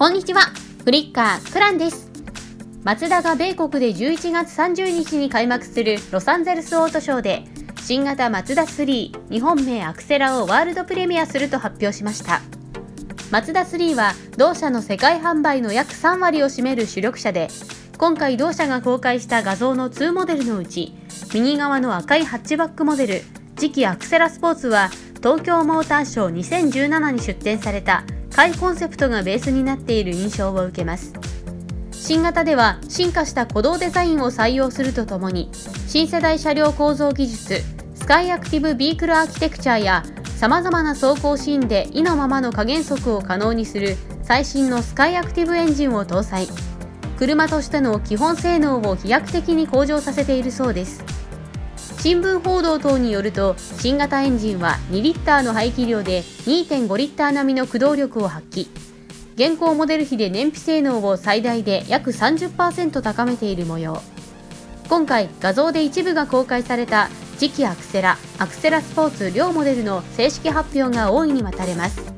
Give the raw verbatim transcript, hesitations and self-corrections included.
こんにちは、フリッカークランです。マツダが米国でじゅういちがつさんじゅうにちに開幕するロサンゼルスオートショーで新型マツダスリー日本名アクセラをワールドプレミアすると発表しました。マツダスリーは同社の世界販売の約さんわりを占める主力車で、今回同社が公開した画像のにモデルのうち右側の赤いハッチバックモデル次期アクセラスポーツは東京モーターショーにせんじゅうななに出展されたカコンセプトがベースになっている印象を受けます。新型では進化した鼓動デザインを採用するとともに、新世代車両構造技術スカイアクティブビークルアーキテクチャやさまざまな走行シーンで意のままの加減速を可能にする最新のスカイアクティブエンジンを搭載。車としての基本性能を飛躍的に向上させているそうです。新聞報道等によると、新型エンジンはにリッターの排気量で にてんごリッター並みの駆動力を発揮。現行モデル比で燃費性能を最大で約 さんじゅっパーセント 高めている模様。今回画像で一部が公開された次期アクセラ、アクセラスポーツ両モデルの正式発表が大いに待たれます。